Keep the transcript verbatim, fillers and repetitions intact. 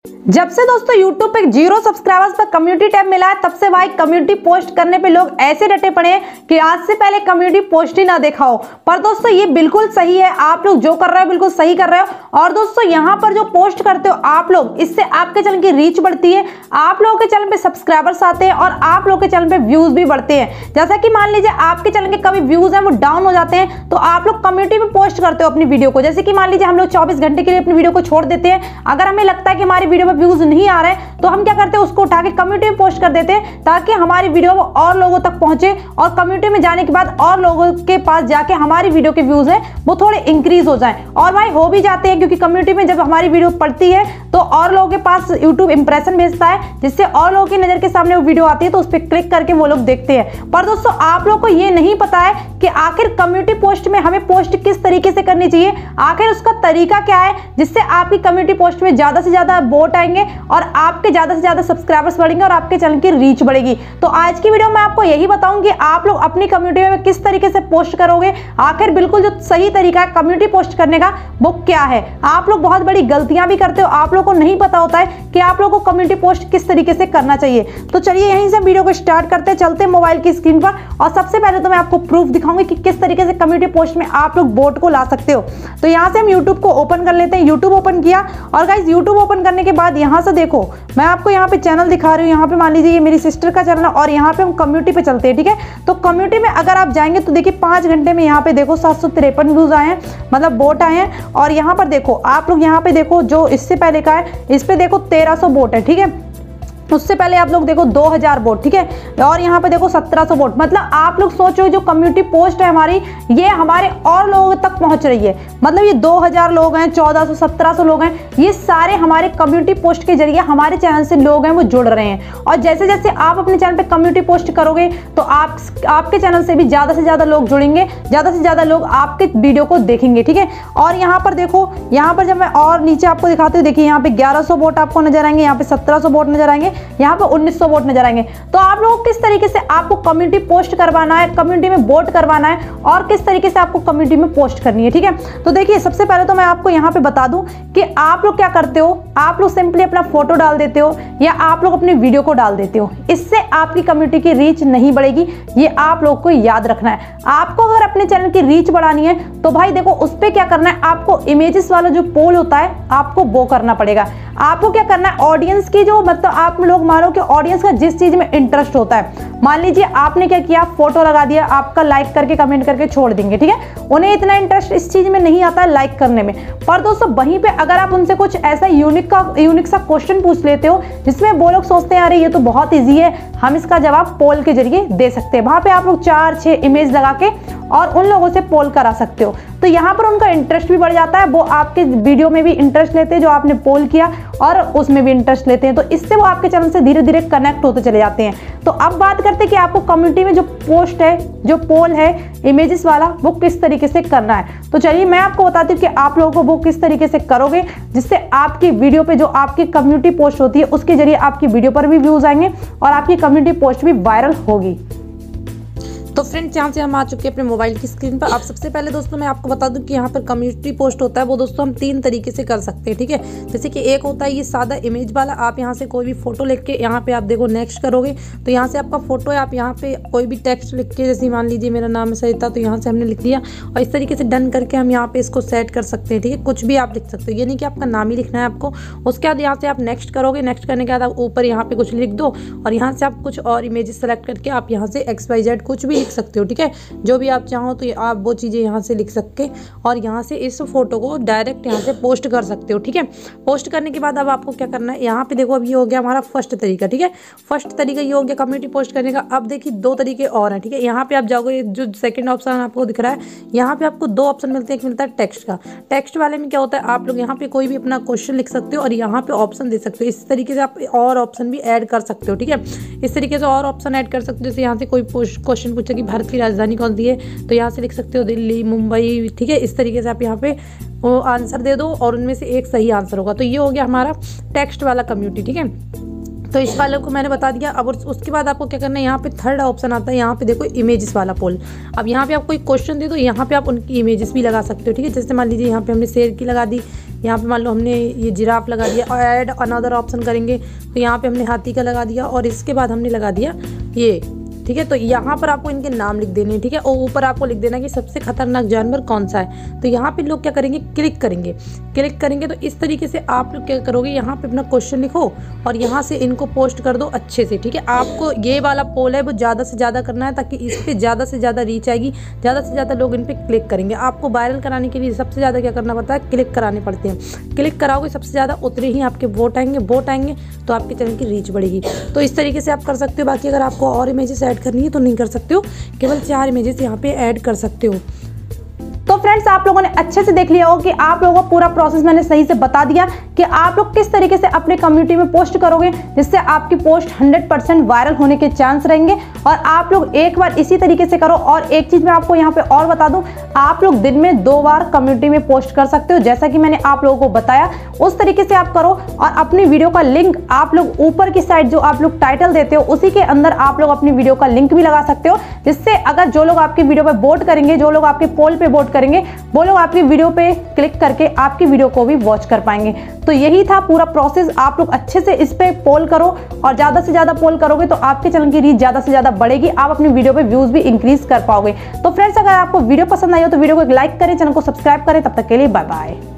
जब से दोस्तों YouTube पे जीरो सब्सक्राइबर्स पर कम्युनिटी टैब मिला है, तब से भाई कम्युनिटी पोस्ट करने पे लोग ऐसे डटे पड़े हैं कि आज से पहले कम्युनिटी पोस्ट ही ना देखा हो। पर दोस्तों ये बिल्कुल सही है, आप लोग जो कर रहे हो बिल्कुल सही कर रहे हो। और दोस्तों यहाँ पर जो पोस्ट करते हो आप लोग, इससे आपके चैनल की रीच बढ़ती है, आप लोगों के चैनल पे सब्सक्राइबर्स आते हैं और आप लोगों के चैनल पे व्यूज भी बढ़ते हैं। जैसा कि मान लीजिए आपके चैनल के कभी व्यूज हैं वो डाउन हो जाते हैं, तो आप लोग कम्युनिटी में पोस्ट करते हो अपनी वीडियो को। जैसे कि मान लीजिए हम लोग चौबीस घंटे के लिए अपनी वीडियो को छोड़ देते हैं, अगर हमें लगता है कि हमारी वीडियो में व्यूज नहीं आ रहे हैं तो हम क्या करते हैं, उसको उठा के कम्युनिटी में पोस्ट कर देते हैं ताकि हमारी वीडियो और लोगों तक पहुंचे और कम्युनिटी में जाने के बाद और लोगों के पास जाके हमारी वीडियो के व्यूज हैं वो थोड़े इंक्रीज हो जाएं। और भाई हो भी जाते हैं, क्योंकि कम्युनिटी में जब हमारी वीडियो पड़ती है तो और लोगों के पास यूट्यूब इंप्रेशन भेजता है, जिससे और लोगों की नजर के सामने वो वीडियो आती है तो उस पर क्लिक करके वो लोग देखते हैं। पर दोस्तों आप लोग को ये नहीं पता है कि आखिर कम्युनिटी पोस्ट में हमें पोस्ट किस तरीके से करनी चाहिए, आखिर उसका तरीका क्या है जिससे आपकी कम्युनिटी पोस्ट में ज्यादा से ज्यादा वोट आएंगे और आपके ज्यादा से ज्यादा सब्सक्राइबर्स बढ़ेंगे और आपके चैनल की रीच बढ़ेगी। तो आज की वीडियो में आपको यही बताऊंगी आप लोग अपनी कम्युनिटी में किस तरीके से पोस्ट करोगे, आखिर बिल्कुल जो सही तरीका है कम्युनिटी पोस्ट करने का वो क्या है। आप लोग बहुत बड़ी गलतियां भी करते हो, आप लोग को नहीं पता होता है कि आप लोगों को कम्युनिटी पोस्ट किस तरीके से करना चाहिए। तो चलिए यहीं से वीडियो को स्टार्ट करते हैं, चलते हैं मोबाइल की स्क्रीन पर और सबसे पहले तो मैं आपको प्रूफ दिखाऊंगी कि किस तरीके से कम्युनिटी पोस्ट में आप लोग वोट को ला सकते हो। तो यहाँ से हम यूट्यूब को ओपन कर लेते हैं। यूट्यूब ओपन किया और गाइस यूट्यूब ओपन करने के बाद यहाँ से देखो मैं आपको यहाँ पे चैनल दिखा रही हूँ। यहाँ पे मान लीजिए ये मेरी सिस्टर का चैनल है और यहाँ पे हम कम्युनिटी पे चलते हैं, ठीक है। तो कम्युनिटी में अगर आप जाएंगे तो देखिए पांच घंटे में यहाँ पे देखो सात सौ तिरपन व्यूज आए हैं, मतलब वोट आए हैं। और यहाँ पर देखो आप लोग यहाँ पे देखो जो इससे पहले का है इस पे देखो तेरह सौ वोट है, ठीक है। उससे पहले आप लोग देखो दो हज़ार वोट, ठीक है। और यहाँ पे देखो सत्रह सौ वोट, मतलब आप लोग सोचो जो कम्युनिटी पोस्ट है हमारी ये हमारे और लोगों तक पहुंच रही है। मतलब ये दो हज़ार लोग हैं, चौदह सौ सत्रह सौ लोग हैं, ये सारे हमारे कम्युनिटी पोस्ट के जरिए हमारे चैनल से लोग हैं वो जुड़ रहे हैं। और जैसे जैसे आप अपने चैनल पे कम्युनिटी पोस्ट करोगे तो आप आपके चैनल से भी ज्यादा से ज्यादा लोग जुड़ेंगे, ज्यादा से ज्यादा लोग आपके वीडियो को देखेंगे, ठीक है। और यहाँ पर देखो, यहाँ पर जब मैं और नीचे आपको दिखाती हूँ, देखिए यहाँ पे ग्यारह सौ वोट आपको नजर आएंगे, यहाँ पे सत्रह सौ वोट नजर आएंगे, यहाँ पे उन्नीस सौ वोट नजर आएंगे। तो आप लोगों को किस तरीके से आपको कम्युनिटी पोस्ट करवाना है, कम्युनिटी में वोट करवाना है और किस तरीके से आपको कम्युनिटी में पोस्ट करनी है, ठीक है। तो देखिए सबसे पहले तो मैं आपको यहाँ पे बता दूं कि आप लोग क्या करते हो, आप लोग सिंपली अपना फोटो डाल देते हो या आप लोग अपनी वीडियो को डाल देते हो। इससे आपकी कम्युनिटी की रीच नहीं बढ़ेगी, ये आप लोग को याद रखना है। आपको अगर अपने चैनल की रीच बढ़ानी है तो भाई देखो उस पर क्या करना है, आपको इमेजेस वाला जो पोल होता है आपको वो करना पड़ेगा। आपको क्या करना है, ऑडियंस की जो मतलब आप लोग मानो कि ऑडियंस का जिस चीज में इंटरेस्ट होता है, मान लीजिए आपने क्या किया फोटो लगा दिया, आपका लाइक करके कमेंट करके छोड़ देंगे, ठीक है। उन्हें इतना इंटरेस्ट इस चीज में नहीं आता है लाइक करने में। पर दोस्तों वहीं पे अगर आप उनसे कुछ ऐसा यूनिक का यूनिक सा क्वेश्चन पूछ लेते हो जिसमें वो लोग सोचते हैं अरे ये तो बहुत ईजी है, हम इसका जवाब पोल के जरिए दे सकते हैं, वहां पे आप लोग चार छह इमेज लगा के और उन लोगों से पोल करा सकते हो। तो यहाँ पर उनका इंटरेस्ट भी बढ़ जाता है, वो आपके वीडियो में भी इंटरेस्ट लेते हैं जो आपने पोल किया और उसमें भी इंटरेस्ट लेते हैं, तो इससे वो आपके चैनल से धीरे धीरे कनेक्ट होते चले जाते हैं। तो अब बात करते हैं कि आपको कम्युनिटी में जो पोस्ट है, जो पोल है इमेजेस वाला, वो किस तरीके से करना है। तो चलिए मैं आपको बताती हूँ कि आप लोगों को वो किस तरीके से करोगे जिससे आपकी वीडियो पे जो आपकी कम्युनिटी पोस्ट होती है उसके जरिए आपकी वीडियो पर भी व्यूज आएंगे और आपकी कम्युनिटी पोस्ट भी वायरल होगी। तो फ्रेंड्स यहाँ से हम आ चुके हैं अपने मोबाइल की स्क्रीन पर। अब सबसे पहले दोस्तों मैं आपको बता दूं कि यहाँ पर कम्युनिटी पोस्ट होता है वो दोस्तों हम तीन तरीके से कर सकते हैं, ठीक है। जैसे कि एक होता है ये सादा इमेज वाला, आप यहाँ से कोई भी फोटो लिख के यहाँ पे आप देखो नेक्स्ट करोगे तो यहाँ से आपका फोटो है, आप यहाँ पे कोई भी टेक्स्ट लिख के, जैसे मान लीजिए मेरा नाम है सरिता, तो यहाँ से हमने लिख दिया और इस तरीके से डन करके हम यहाँ पे इसको सेट कर सकते हैं, ठीक है। कुछ भी आप लिख सकते हो, ये नहीं कि आपका नाम ही लिखना है आपको। उसके बाद यहाँ से आप नेक्स्ट करोगे, नेक्स्ट करने के बाद आप ऊपर यहाँ पे कुछ लिख दो और यहाँ से आप कुछ और इमेजेस सेलेक्ट करके आप यहाँ से एक्स वाई जेड कुछ भी लिख सकते हो, ठीक है। जो भी आप चाहो तो आप वो चीज़ें यहाँ से लिख सकते और यहाँ से इस फोटो को डायरेक्ट यहाँ से पोस्ट कर सकते हो, ठीक है। पोस्ट करने के बाद अब आपको क्या करना है, यहाँ पे देखो अब ये हो गया हमारा फर्स्ट तरीका, ठीक है। फर्स्ट तरीका ये हो गया कम्युनिटी पोस्ट करने का। अब देखिए दो तरीके और हैं, ठीक है। यहाँ पे आप जाओगे, जो सेकंड ऑप्शन आपको दिख रहा है यहाँ पे आपको दो ऑप्शन मिलते हैं। एक मिलता है टेक्स्ट का, टेक्स्ट वाले में क्या होता है आप लोग यहाँ पे कोई भी अपना क्वेश्चन लिख सकते हो और यहाँ पे ऑप्शन दे सकते हो। इस तरीके से आप और ऑप्शन भी ऐड कर सकते हो, ठीक है। इस तरीके से और ऑप्शन ऐड कर सकते हो। जैसे यहाँ से कोई क्वेश्चन पूछे कि भारत की राजधानी कौन सी है, तो यहाँ से लिख सकते हो दिल्ली, मुंबई, ठीक है। इस तरीके से आप यहाँ पे वो आंसर दे दो और उनमें से एक सही आंसर होगा। तो ये हो गया हमारा टेक्स्ट वाला कम्युनिटी, ठीक है। तो इस वाले को मैंने बता दिया। अब उसके बाद आपको क्या करना है, यहाँ पे थर्ड ऑप्शन आता है, यहाँ पे देखो इमेजेस वाला पोल। अब यहाँ पे आप कोई क्वेश्चन दे दो, यहाँ पे आप उनकी इमेजेस भी लगा सकते हो, ठीक है। जैसे मान लीजिए यहाँ पे हमने शेर की लगा दी, यहाँ पे मान लो हमने ये जिराफ लगा दिया और ऐड अनदर ऑप्शन करेंगे तो यहाँ पे हमने हाथी का लगा दिया और इसके बाद हमने लगा दिया ये, ठीक है। तो यहाँ पर आपको इनके नाम लिख देने हैं, ठीक है। और ऊपर आपको लिख देना कि सबसे खतरनाक जानवर कौन सा है। तो यहाँ पे लोग क्या करेंगे, क्लिक करेंगे। क्लिक करेंगे तो इस तरीके से आप लोग क्या करोगे, यहाँ पे अपना क्वेश्चन लिखो और यहाँ से इनको पोस्ट कर दो अच्छे से, ठीक है। आपको ये वाला पोल है वो ज़्यादा से ज़्यादा करना है ताकि इस पर ज़्यादा से ज़्यादा रीच आएगी, ज़्यादा से ज़्यादा लोग इन पर क्लिक करेंगे। आपको वायरल कराने के लिए सबसे ज़्यादा क्या करना पड़ता है, क्लिक कराने पड़ते हैं। क्लिक कराओगे सबसे ज़्यादा उतने ही आपके वोट आएंगे, वोट आएंगे तो आपके चैनल की रीच बढ़ेगी। तो इस तरीके से आप कर सकते हो। बाकी अगर आपको और इमेजेस ऐड करनी है तो नहीं कर सकते हो, केवल चार इमेजेस यहाँ पे ऐड कर सकते हो। तो फ्रेंड्स आप लोगों ने अच्छे से देख लिया होगा कि आप लोगों को पूरा प्रोसेस मैंने सही से बता दिया कि आप लोग किस तरीके से अपने कम्युनिटी में पोस्ट करोगे जिससे आपकी पोस्ट हंड्रेड परसेंट वायरल होने के चांस रहेंगे। और आप लोग एक बार इसी तरीके से करो। और एक चीज मैं आपको यहाँ पे और बता दूं, आप लोग दिन में दो बार कम्युनिटी में पोस्ट कर सकते हो, जैसा कि मैंने आप लोगों को बताया उस तरीके से आप करो। और अपनी वीडियो का लिंक आप लोग ऊपर की साइड जो आप लोग टाइटल देते हो उसी के अंदर आप लोग अपनी वीडियो का लिंक भी लगा सकते हो, जिससे अगर जो लोग आपकी वीडियो पे वोट करेंगे, जो लोग आपके पोल पे वोट करेंगे, वो लोग आपकी वीडियो पे क्लिक करके आपकी वीडियो को भी वॉच कर पाएंगे। तो यही था पूरा प्रोसेस। आप लोग अच्छे से इस पे पोल करो और ज्यादा से ज्यादा पोल करोगे तो आपके चैनल की रीच ज्यादा से ज्यादा बढ़ेगी, आप अपनी वीडियो पे व्यूज भी इंक्रीज कर पाओगे। तो फ्रेंड्स अगर आपको वीडियो पसंद आई हो तो वीडियो को एक लाइक करें, चैनल को सब्सक्राइब करें। तब तक के लिए बाय बाय।